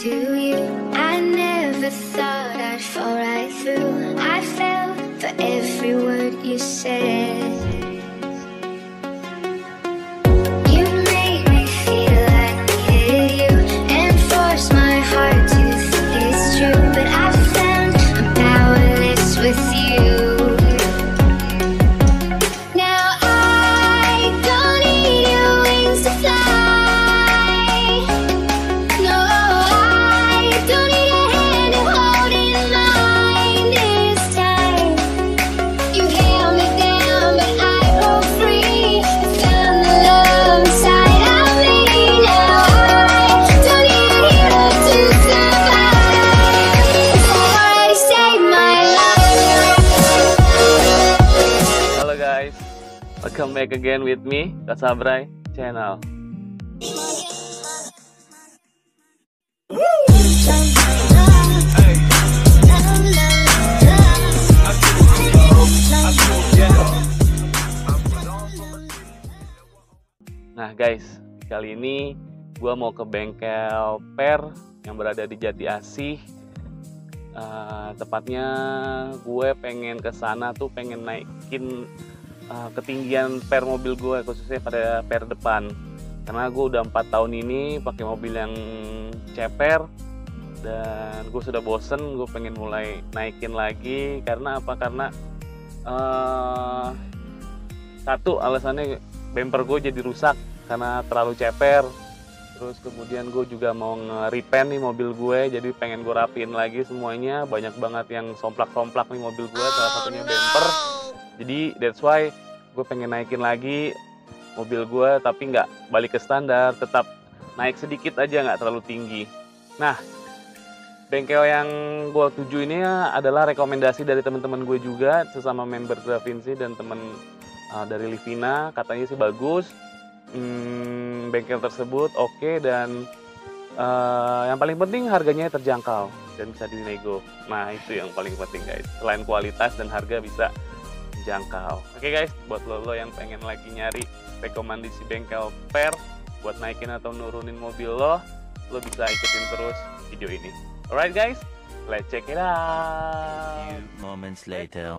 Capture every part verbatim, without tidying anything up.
to you. I never thought I'd fall right through. I fell for every word you said. You made me feel like needed you and forced my heart to think it's true. But I found I'm powerless with you. Welcome back again with me, Kak Sabrai channel. Nah guys, kali ini gue mau ke bengkel Per yang berada di Jati Asih. Uh, tepatnya gue pengen ke sana tuh pengen naikin Uh, ketinggian per mobil gue, khususnya pada per depan, karena gue udah empat tahun ini pakai mobil yang ceper dan gue sudah bosen. Gue pengen mulai naikin lagi. Karena apa? Karena uh, satu alasannya bumper gue jadi rusak karena terlalu ceper. Terus kemudian gue juga mau nge-repaint nih mobil gue, jadi pengen gue rapiin lagi semuanya. Banyak banget yang somplak-somplak nih mobil gue, salah satunya bumper. Jadi that's why gue pengen naikin lagi mobil gue, tapi nggak balik ke standar, tetap naik sedikit aja, nggak terlalu tinggi. Nah, bengkel yang gue tuju ini adalah rekomendasi dari teman-teman gue juga, sesama member Da Vinci dan teman uh, dari Livina. Katanya sih bagus, hmm, bengkel tersebut oke, okay, dan uh, yang paling penting harganya terjangkau dan bisa dinego. Nah itu yang paling penting guys, selain kualitas dan harga bisa jangkau. Oke guys, buat lo, lo yang pengen lagi nyari rekomendasi bengkel Per buat naikin atau nurunin mobil lo, lo bisa ikutin terus video ini. Alright guys, let's check it out. Few moments later.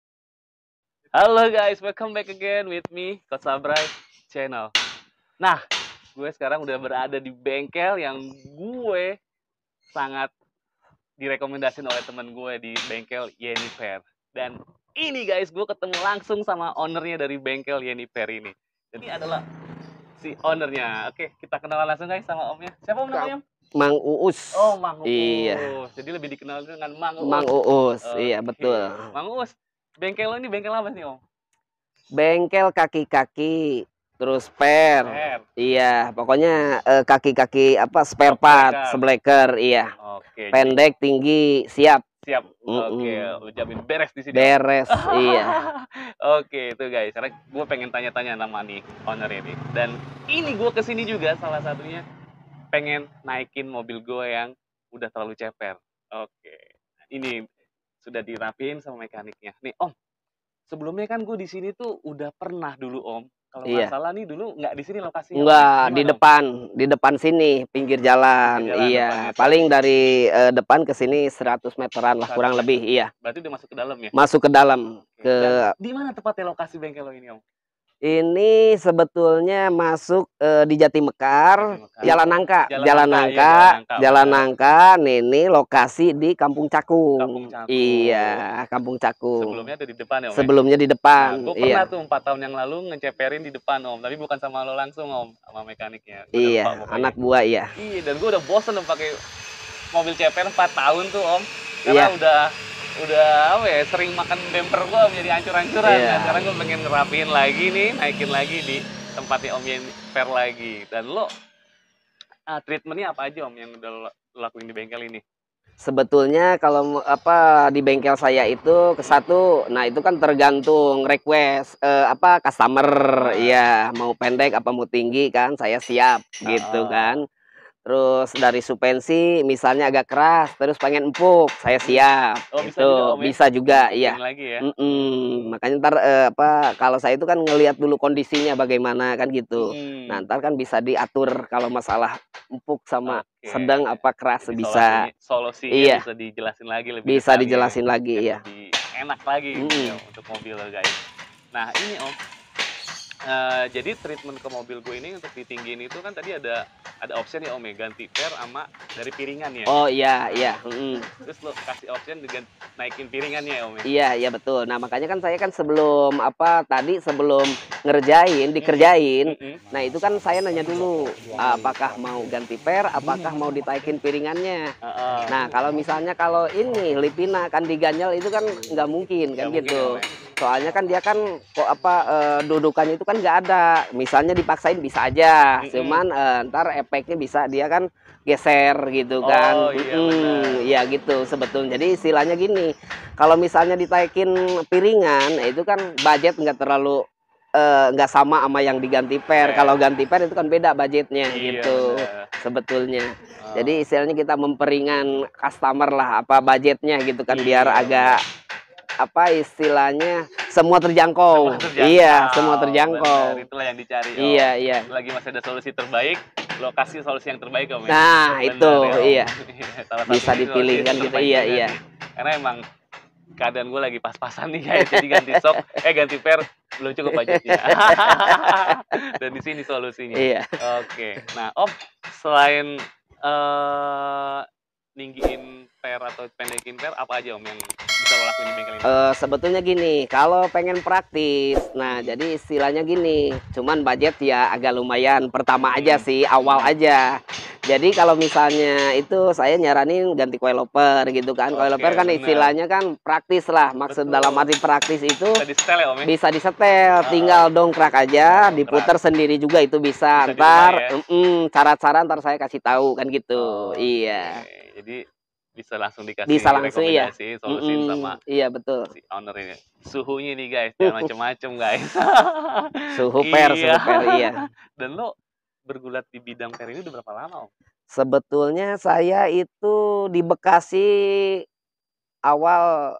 Halo guys, welcome back again with me, Kak Sabrai channel. Nah, gue sekarang udah berada di bengkel yang gue sangat direkomendasiin oleh temen gue di bengkel Yeniper. Dan ini guys, gue ketemu langsung sama ownernya dari bengkel Yeniper ini. Jadi adalah si ownernya. Oke, kita kenalan langsung guys sama omnya. Siapa om namanya? Mang Uus. Oh, Mang Uus. Iya. Jadi lebih dikenal dengan Mang Uus. Mang Uus, Oke. iya betul. Mang Uus, bengkel lo ini bengkel apa sih om? Bengkel kaki-kaki, terus per. Per. Iya, pokoknya eh, kaki-kaki apa spare part, sebleker, iya. Oke. Pendek, tinggi, siap. Siap. Mm-mm. Oke, lu jamin beres di sini. Beres, iya. Oke, itu guys. Karena gue pengen tanya-tanya nama nih owner ini. Dan ini gue kesini juga salah satunya pengen naikin mobil gue yang udah terlalu ceper. Oke, ini sudah dirapiin sama mekaniknya. Nih Om, sebelumnya kan gue di sini tuh udah pernah dulu Om. Kalau nggak Iya. salah nih dulu nggak di sini lokasinya. Enggak, Gimana, di Om? depan, di depan sini, pinggir jalan. Pinggir jalan Iya, depannya. paling dari eh, depan ke sini seratus meteran lah, kurang seratus lebih, iya. Berarti udah masuk ke dalam ya? Masuk ke dalam. Oke. Ke Dan di mana tepatnya lokasi bengkel lo ini Om? Ini sebetulnya masuk eh, di Jati Mekar, Jati Mekar. Jalan Nangka, Jalan Jalan Nangka, iya, Nangka, Jalan Nangka, Jalan benar. Nangka. Nih, ini lokasi di Kampung Cakung. Kampung Cakung. Iya, Kampung Cakung. Sebelumnya ada di depan ya Om? ya? Sebelumnya di depan, Nah, gue pernah iya. tuh empat tahun yang lalu ngeceperin di depan Om, tapi bukan sama lo langsung Om, sama mekaniknya. Gua udah Iya, lupa pokoknya. anak buah iya. Iya, dan gue udah bosen Om pakai mobil ceper empat tahun tuh Om, karena Iya. udah udah apa ya, sering makan bumper gue Om, jadi hancur-hancuran. Iya. Nah, sekarang gue pengen ngerapiin lagi nih, naikin lagi di tempatnya Om Yeniper lagi. Dan lo ah, treatmentnya apa aja Om yang udah lo lakuin di bengkel ini? Sebetulnya kalau apa di bengkel saya itu ke satu, nah itu kan tergantung request eh, apa customer, Nah. ya mau pendek apa mau tinggi kan saya siap gitu Ah. kan. Terus dari suspensi misalnya agak keras, terus pengen empuk, saya siap. Oh, bisa Itu juga, Om, ya? bisa juga, iya. Bikin lagi ya. Mm-mm. Makanya ntar eh, apa kalau saya itu kan ngelihat dulu kondisinya bagaimana kan gitu. Mm-mm. Nah, ntar kan bisa diatur kalau masalah empuk sama Oke. sedang apa keras Jadi bisa. solusinya, solusinya Iya. bisa dijelasin lagi lebih Bisa detail ya. dijelasin lagi, Biar iya. lebih enak lagi gitu Mm-mm. ya untuk mobil lo, guys. Nah ini Om, Eh, jadi treatment ke mobil gue ini untuk ditinggiin itu kan tadi ada ada option ya Om ya, ganti per sama dari piringan ya. Oh iya, iya. Mm-mm. Terus lo kasih option dengan naikin piringannya ya Om ya. Iya, iya betul. Nah, makanya kan saya kan sebelum apa tadi sebelum ngerjain, dikerjain. Mm-mm. Nah, itu kan saya nanya dulu apakah mau ganti per, apakah mau ditaikin piringannya. Heeh. Nah, kalau misalnya kalau ini Lipina kan diganjel itu kan nggak mungkin kan Nggak mungkin, gitu. Om, ya. Soalnya kan dia kan kok apa eh, dudukannya itu kan nggak ada. Misalnya dipaksain bisa aja, Mm-mm. cuman eh, ntar efeknya bisa dia kan geser gitu kan. Oh, iya, Mm-mm, benar. ya gitu sebetulnya. Jadi istilahnya gini, kalau misalnya ditaikin piringan, itu kan budget nggak terlalu eh, nggak sama sama yang diganti per. Per. Kalau ganti per itu kan beda budgetnya Iya, gitu benar. sebetulnya. Oh. Jadi istilahnya kita memperingan customer lah apa budgetnya gitu kan biar Iya, agak apa istilahnya semua terjangkau. Semua terjangkau. Iya, semua terjangkau. Benar, itulah yang dicari Om. Iya, iya. Lagi masih ada solusi terbaik, lokasi solusi yang terbaik Om ya. Nah, Benar itu ya, Om. iya. Salah Bisa satunya dipilih solusi kan yang gitu. terbaik Iya, juga iya. sih. Karena emang keadaan gue lagi pas-pasan nih guys, jadi ganti sok, eh ganti per belum cukup budgetnya. Dan di sini solusinya. Iya. Oke, nah Om, selain eh ninggiin per atau pendekin per, apa aja Om yang bisa lo lakuin di bengkel ini? Eh, sebetulnya gini, kalau pengen praktis, nah jadi istilahnya gini, cuman budget ya agak lumayan, pertama aja sih, awal aja. Jadi kalau misalnya itu saya nyaranin ganti coilover gitu kan, Oke, coilover kan bener. istilahnya kan praktis lah, maksud Betul. dalam arti praktis itu Bisa di setel ya Om ya? bisa disetel, tinggal dongkrak aja, Dongkrak. diputar sendiri juga itu bisa. Bisa di Ntar, rumah ya? mm-mm, cara-cara ntar saya kasih tahu kan gitu, Oh, iya. oke. Jadi bisa langsung dikasih Bisa langsung, iya. rekomendasi, solusiin Mm-mm, sama iya betul. si owner ini. Suhunya nih guys, jangan macem-macem guys. Suhu per, suhu Iya. per, iya. Dan lo bergulat di bidang per ini udah berapa lama Om? Sebetulnya saya itu di Bekasi awal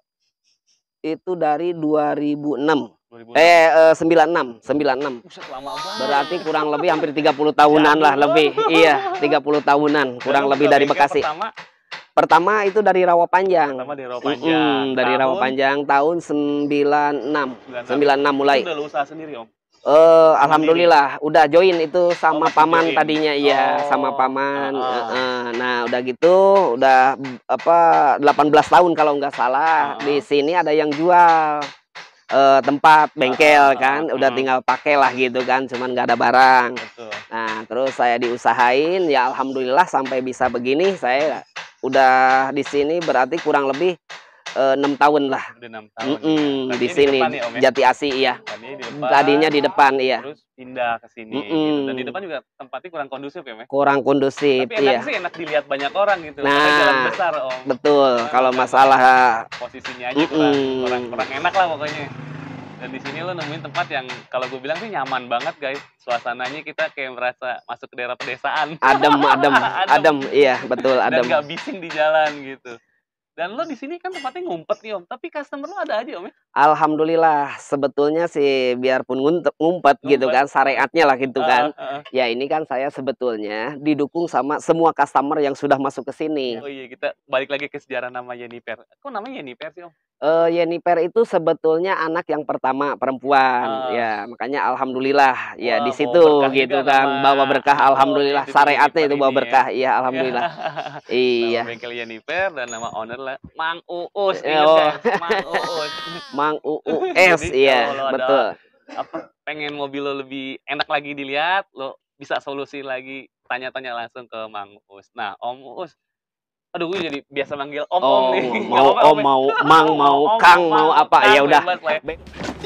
itu dari dua ribu enam. dua ribu enam. Eh, eh sembilan puluh enam, sembilan puluh enam. Buset, lama banget. Berarti kurang lebih hampir tiga puluh tahunan lah lebih. Iya, tiga puluh tahunan, kurang Dan lo lebih buka dari bengkel Bekasi. Pertama, Pertama itu dari Rawapanjang. pertama di Rawapanjang. Mm-mm, dari Tahun Rawapanjang tahun sembilan puluh enam. sembilan puluh enam mulai. Itu udah lo usaha sendiri Om? Eh, alhamdulillah udah join itu Oh, sama masih paman join. tadinya, iya, Oh, sama paman. ah, ah. Eh, eh. Nah, udah gitu udah apa delapan belas tahun kalau nggak salah. Ah. Di sini ada yang jual eh, tempat bengkel Ah, kan, ah, udah ah. tinggal pakai lah gitu kan, cuman nggak ada barang. Betul. Nah, terus saya diusahain ya alhamdulillah sampai bisa begini. Saya udah di sini berarti kurang lebih eh, enam tahun lah. Udah enam tahun. Mm-mm, ya. di Tadinya sini depan ya, Om, ya? Jati Asih iya. Tadinya di depan. Tadinya di depan iya. Terus pindah ke sini Mm-mm. gitu. Dan di depan juga tempatnya kurang kondusif ya, Om? Kurang kondusif Tapi enak iya. sih, enak dilihat banyak orang gitu. Nah, Karena jalan besar Om. Betul, Nah, kalau bukan masalah posisinya aja kurang, Mm-mm. kurang kurang enak lah pokoknya. Dan di sini lo nemuin tempat yang kalau gue bilang sih nyaman banget guys. Suasananya kita kayak merasa masuk ke daerah pedesaan. adem, adem, Adem. adem, iya betul Dan adem. nggak bising di jalan gitu. Dan lo di sini kan tempatnya ngumpet nih Om, tapi customer lo ada aja Om ya? Alhamdulillah, sebetulnya sih biarpun ngumpet, ngumpet gitu Ngumpet. kan, syariatnya lah gitu kan. Ah, ah, ah. Ya ini kan saya sebetulnya didukung sama semua customer yang sudah masuk ke sini. Oh iya, kita balik lagi ke sejarah nama Yeniper. Kok namanya Yeniper sih Om? Eh, Yeniper itu sebetulnya anak yang pertama Ah. perempuan, ya makanya alhamdulillah ya Wah, di bawa situ berkah gitu juga kan, nama- bawa berkah Oh, alhamdulillah, itu syariatnya Yeniper itu bawa ini ya. berkah, iya alhamdulillah. Iya. Nama bengkel Yeniper dan nama owner lah Mang Uus. Eh, Ingat oh. guys, Mang Uus. Mang U U S, Jadi iya kalau lo ada betul. apa pengen mobil lo lebih enak lagi dilihat, lo bisa solusi lagi, tanya-tanya langsung ke Mang Uus. Nah, Om Uus, aduh gue jadi biasa manggil Om Om Oh, nih. mau Nggak apa-apa, om, ya? mau mang, mau Om, kang, Mang, mau apa, Kang, ya udah. bebas lah ya. Be-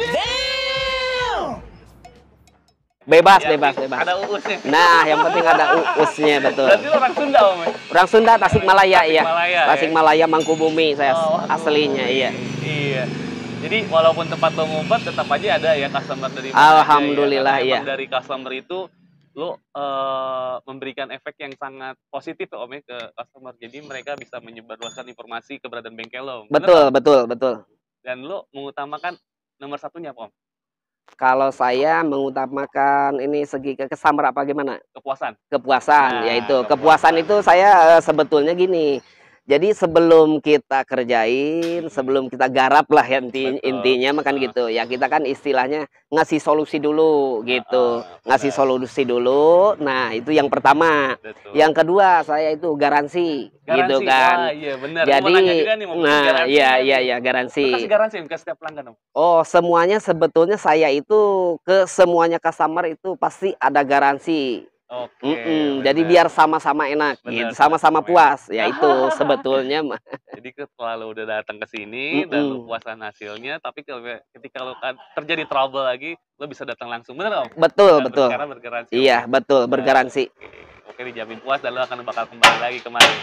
Bebas, Yang bebas, penting bebas. Ada Uusnya. Nah, yang penting ada uusnya betul. Berarti lo orang Sunda Om ya? Orang Sunda, Tasikmalaya, iya. Tasikmalaya, ya? Tasikmalaya, Mangkubumi, saya Oh, waduh. aslinya, iya. Iya. Jadi walaupun tempat lo ngumpet tetap aja ada ya customer dari mana aja ya. Alhamdulillah, Karena iya. emang dari customer itu lo uh, memberikan efek yang sangat positif Om ya ke customer. Jadi mereka bisa menyebarluaskan informasi keberadaan bengkel lo. Bener, Betul, Om? betul, betul. Dan lo mengutamakan nomor satunya apa Om? Kalau saya mengutamakan ini segi ke customer apa gimana? Kepuasan. Kepuasan, Nah, yaitu kepuasan. kepuasan itu saya uh, sebetulnya gini. Jadi sebelum kita kerjain, sebelum kita garap lah ya, inti, Betul. intinya makan Uh. gitu. Ya kita kan istilahnya ngasih solusi dulu gitu. Uh, uh, ngasih benar. solusi dulu. Nah, itu yang pertama. Betul. Yang kedua, saya itu garansi, Garansi, gitu kan. wah iya benar. Jadi, mau nanya juga nih, mau nah garansi iya nggak iya nih? iya Lo garansi. kasih garansi ke setiap pelanggan Om? Oh, semuanya sebetulnya saya itu ke semuanya customer itu pasti ada garansi. Oke, Mm-mm, bener. jadi biar sama-sama enak, Bener, gitu, sama-sama sama-sama puas. enak. Ya itu sebetulnya mah. Jadi setelah lo udah datang ke sini dan lo Mm-mm. puasan hasilnya, tapi kalau ketika lo kan terjadi trouble lagi, lo bisa datang langsung, bener Om? Betul, Dan betul. Karena bergaransi. Iya, Om. betul, Nah, bergaransi. Oke, oke, dijamin puas dan lo akan bakal kembali lagi kemari.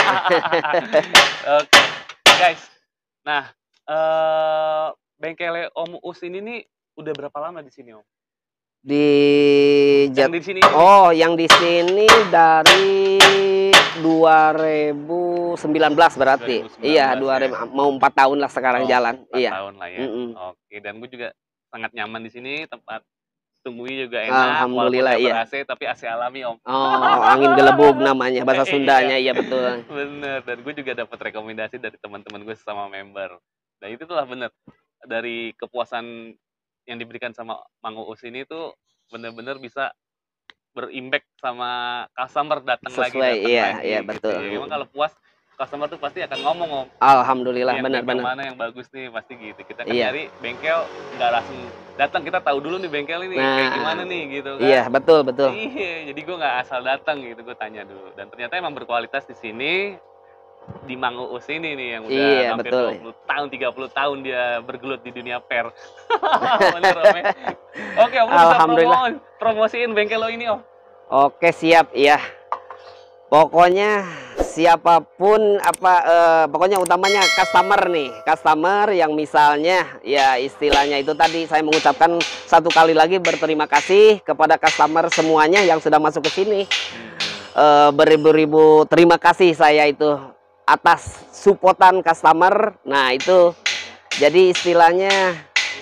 Oke, guys. Nah, eh bengkelnya Om Uus ini nih udah berapa lama di sini Om? Di Yang di sini. Oh, yang di sini dari dua ribu sembilan belas berarti. dua ribu sembilan belas Iya, dua ribu ya. mau empat tahun lah sekarang Oh, jalan. empat Iya. tahun lah ya. Mm-mm. Oke, dan gue juga sangat nyaman di sini, tempat tunggui juga enak, Alhamdulillah, walaupun iya. ber-A C tapi A C alami Om. Oh, angin gelebug namanya bahasa Sundanya, iya betul. Bener, dan gue juga dapat rekomendasi dari teman-teman gue sama member. Nah itu tuh lah bener, dari kepuasan yang diberikan sama Mang Uus ini tuh bener-bener bisa berimpact sama customer datang lagi, Sesuai, datang iya, lagi. iya gitu betul. ya. Emang kalau puas customer tuh pasti akan ngomong Om. Alhamdulillah, Yang bengkel benar-benar. mana yang bagus nih, pasti gitu. Kita kan Iya. nyari bengkel nggak langsung datang, kita tahu dulu nih bengkel ini kayak Nah, gimana nih gitu kan. Iya, betul, betul. Iya, jadi gue nggak asal datang gitu, gue tanya dulu. Dan ternyata emang berkualitas di sini, di Mang Uus ini nih yang udah Iya, hampir betul. dua puluh tahun, tiga puluh tahun dia bergelut di dunia per. Bener Om ya? Oke Om, lu bisa Alhamdulillah. promo, promosiin bengkel lo ini Om. Oke, siap, ya. Pokoknya siapapun apa eh, pokoknya utamanya customer nih, customer yang misalnya ya istilahnya itu tadi saya mengucapkan satu kali lagi berterima kasih kepada customer semuanya yang sudah masuk ke sini. Eh, beribu-ribu terima kasih saya itu atas supportan customer. Nah, itu jadi istilahnya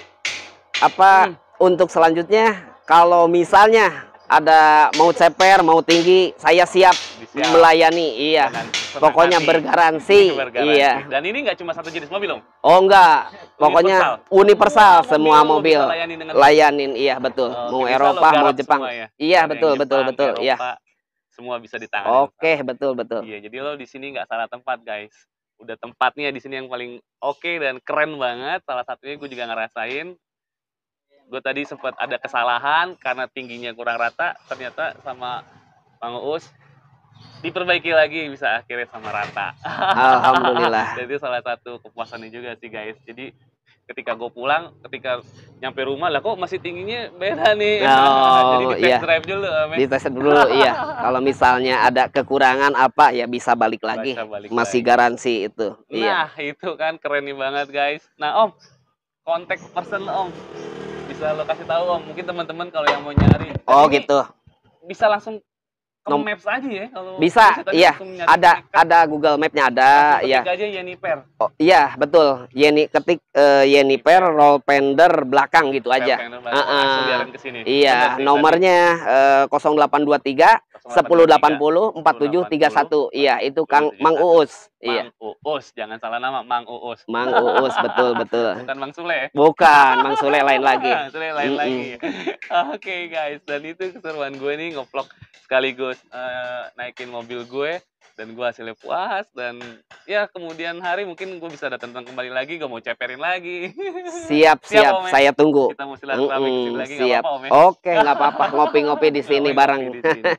apa untuk selanjutnya kalau misalnya ada mau ceper, mau tinggi, saya siap, Siap. melayani. Iya. Dengan senang Pokoknya hati. bergaransi. Bergaransi. Iya. Dan ini nggak cuma satu jenis mobil Om. Oh enggak, pokoknya universal, semua lo mobil. bisa layanin dengan Layanin, iya betul. Oke, mau bisa lo Eropa, mau garap Jepang. semua ya? Iya, Ada betul, yang betul, Jepang, betul. Iya. Eropa, semua bisa ditangani. Oke, betul, betul. Iya, jadi lo di sini nggak salah tempat guys. Udah tempatnya di sini yang paling oke dan keren banget. Salah satunya gue juga ngerasain. Gue tadi sempat ada kesalahan karena tingginya kurang rata. Ternyata sama Mang Uus diperbaiki lagi, bisa akhirnya sama rata. Alhamdulillah. Jadi salah satu kepuasannya juga sih guys. Jadi ketika gue pulang, ketika nyampe rumah lah kok masih tingginya beda nih. Oh, Jadi di test iya. drive dulu. Amin. Dites dulu, iya. Kalau misalnya ada kekurangan apa ya bisa balik lagi. Bisa balik Masih lagi. garansi itu. Iya. Nah itu kan keren nih banget guys. Nah Om, kontak person Om, bisa lo kasih tahu Om. Mungkin teman-teman kalau yang mau nyari. Oh, Ini gitu. Bisa langsung ke Nom- Maps aja ya kalau Bisa, tadi iya. langsung nyari Ada tiket, ada Google Map-nya ada, langsung ya. ketik aja Yeniper. Oh, iya, betul. Yeni ketik eh, Yeniper roll fender belakang gitu aja. Langsung Uh-uh. diarahin ke sini. Iya, Bener sih, nomornya eh, nol delapan dua tiga sepuluh delapan puluh empat tujuh tiga satu. tadi. Iya, itu Kang Mang Uus. Iya, Mang Uus, jangan salah nama, Mang Uus. Mang Uus, betul, betul. Bukan Mang Sule. Bukan, Mang Sule lain lagi. Sule lain Mm-mm. lagi. Oke guys, dan itu keseruan gue nih nge-vlog sekaligus eh, naikin mobil gue, dan gue hasilnya puas, dan ya kemudian hari mungkin gue bisa datang kembali lagi, gue mau ceperin lagi. Siap, Siap, siap, Om, ya? saya tunggu. Kita mau silaturahmi ke sini Mm-mm, lagi, nggak siap. apa-apa Om ya? Oke, nggak apa-apa. Ngopi-ngopi di sini Ngopi-ngopi bareng. di sini.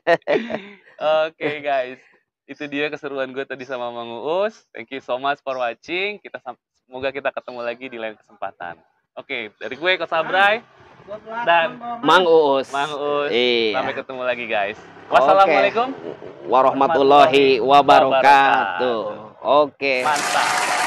Oke guys, itu dia keseruan gue tadi sama Mang Uus. Thank you so much for watching. Kita sam- semoga kita ketemu lagi di lain kesempatan. Oke, dari gue Coach Sabrai dan Mang Uus. Mang Uus. Iya. Sampai ketemu lagi guys. Wassalamualaikum Warahmatullahi wabarakatuh. Oke. Mantap.